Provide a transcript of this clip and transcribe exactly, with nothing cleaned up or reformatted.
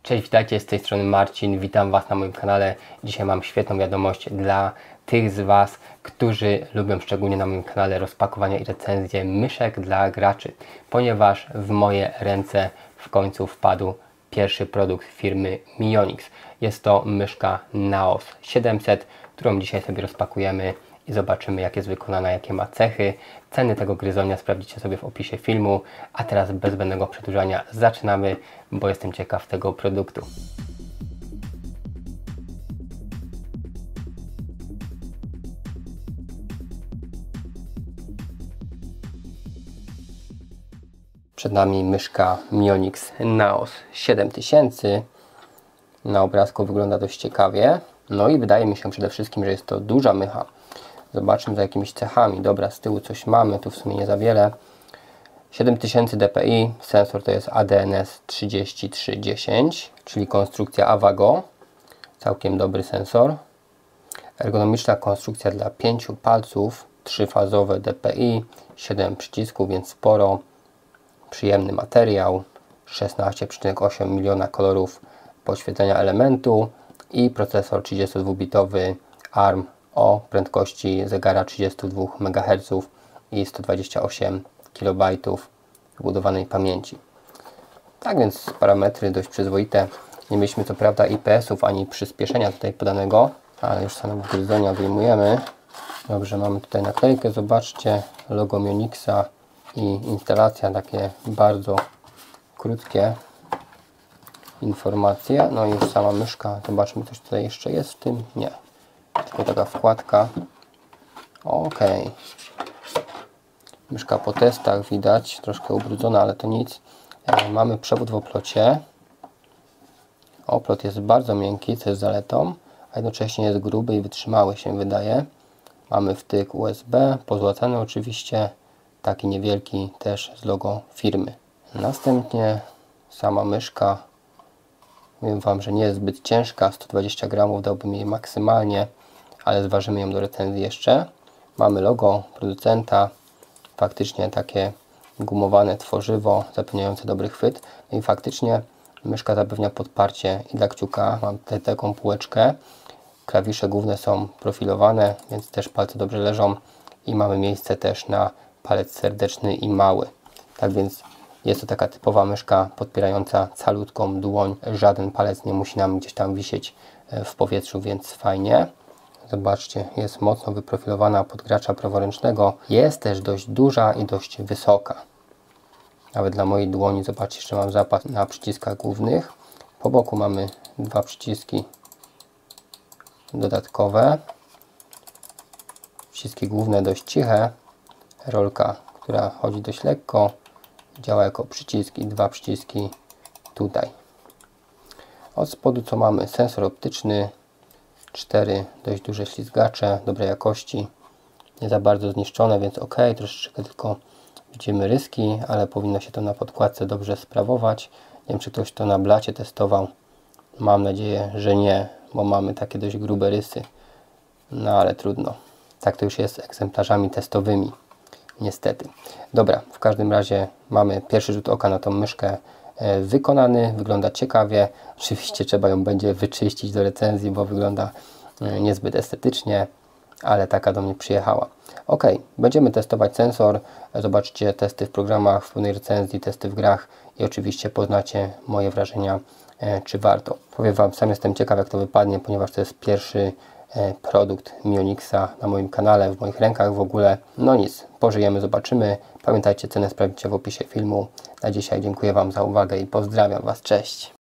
Cześć, witajcie, z tej strony Marcin, witam Was na moim kanale. Dzisiaj mam świetną wiadomość dla tych z Was, którzy lubią szczególnie na moim kanale rozpakowania i recenzje myszek dla graczy, ponieważ w moje ręce w końcu wpadł pierwszy produkt firmy Mionix. Jest to myszka Naos siedemset, którą dzisiaj sobie rozpakujemy i zobaczymy, jak jest wykonana, jakie ma cechy. Ceny tego gryzonia sprawdzicie sobie w opisie filmu, a teraz bez zbędnego przedłużania zaczynamy, bo jestem ciekaw tego produktu. Przed nami myszka Mionix Naos siedem tysięcy. Na obrazku wygląda dość ciekawie. No i wydaje mi się przede wszystkim, że jest to duża mycha. Zobaczmy za jakimiś cechami. Dobra, z tyłu coś mamy, tu w sumie nie za wiele. siedem tysięcy dpi, sensor to jest A D N S trzydzieści trzy dziesięć, czyli konstrukcja Avago. Całkiem dobry sensor. Ergonomiczna konstrukcja dla pięciu palców, trzyfazowe dpi, siedem przycisków, więc sporo. Przyjemny materiał, szesnaście przecinek osiem miliona kolorów podświetlenia elementu i procesor trzydziestodwubitowy ARM o prędkości zegara trzydzieści dwa megaherców i sto dwadzieścia osiem kilobajtów wbudowanej pamięci. Tak więc parametry dość przyzwoite. Nie mieliśmy co prawda I P S-ów ani przyspieszenia tutaj podanego, ale już samego gryzonia wyjmujemy. Dobrze, mamy tutaj naklejkę, zobaczcie, logo Mionixa i instalacja, takie bardzo krótkie informacje. No i już sama myszka, zobaczmy, coś tutaj jeszcze jest w tym, nie, tylko taka wkładka. Ok, myszka po testach widać, troszkę ubrudzona, ale to nic. E, mamy przewód w oplocie. Oplot jest bardzo miękki, co jest zaletą, a jednocześnie jest gruby i wytrzymały się wydaje. Mamy wtyk U S B, pozłacany oczywiście, taki niewielki też z logo firmy. Następnie sama myszka, mówię Wam, że nie jest zbyt ciężka, sto dwadzieścia gramów dałbym jej maksymalnie, ale zważymy ją do recenzji jeszcze. Mamy logo producenta, faktycznie takie gumowane tworzywo zapewniające dobry chwyt. No i faktycznie myszka zapewnia podparcie i dla kciuka. Mam tutaj taką półeczkę. Klawisze główne są profilowane, więc też palce dobrze leżą i mamy miejsce też na palec serdeczny i mały. Tak więc jest to taka typowa myszka podpierająca calutką dłoń. Żaden palec nie musi nam gdzieś tam wisieć w powietrzu, więc fajnie. Zobaczcie, jest mocno wyprofilowana pod gracza praworęcznego. Jest też dość duża i dość wysoka. Nawet dla mojej dłoni, zobaczcie, jeszcze mam zapas na przyciskach głównych. Po boku mamy dwa przyciski dodatkowe. Przyciski główne dość ciche. Rolka, która chodzi dość lekko, działa jako przycisk i dwa przyciski tutaj. Od spodu co mamy? Sensor optyczny, cztery dość duże ślizgacze, dobrej jakości, nie za bardzo zniszczone, więc ok, troszeczkę tylko widzimy ryski, ale powinno się to na podkładce dobrze sprawować. Nie wiem, czy ktoś to na blacie testował, mam nadzieję, że nie, bo mamy takie dość grube rysy, no ale trudno. Tak to już jest z egzemplarzami testowymi, niestety. Dobra, w każdym razie mamy pierwszy rzut oka na tą myszkę e, wykonany, wygląda ciekawie. Oczywiście trzeba ją będzie wyczyścić do recenzji, bo wygląda e, niezbyt estetycznie, ale taka do mnie przyjechała. Ok, będziemy testować sensor, zobaczcie testy w programach, w pełnej recenzji, testy w grach i oczywiście poznacie moje wrażenia, e, czy warto. Powiem Wam, sam jestem ciekaw, jak to wypadnie, ponieważ to jest pierwszy produkt Mionixa na moim kanale, w moich rękach w ogóle. No nic, pożyjemy, zobaczymy. Pamiętajcie, cenę sprawdźcie w opisie filmu. Na dzisiaj dziękuję Wam za uwagę i pozdrawiam Was, cześć!